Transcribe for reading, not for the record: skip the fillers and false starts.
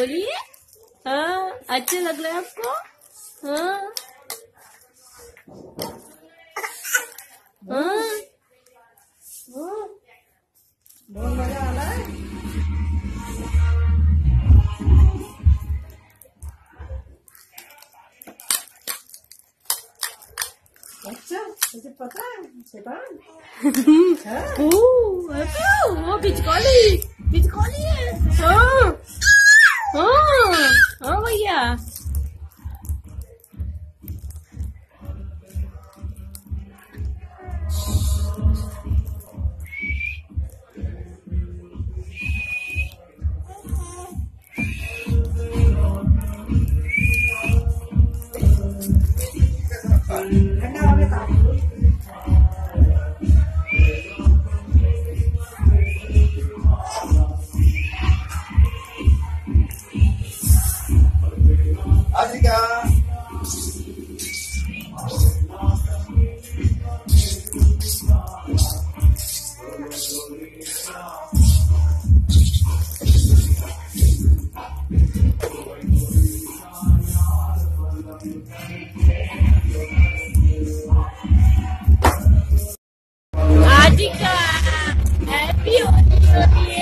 बोलिए। हाँ, अच्छे लग रहे हैं आपको? हाँ हाँ, बहुत मजा आ रहा है। अच्छा, मुझे पता है शैतान। वो बिचकौली है। हाँ हाँ हाँ भैया। ठंडा हो गया। आशिका आशिका हैप्पी होली।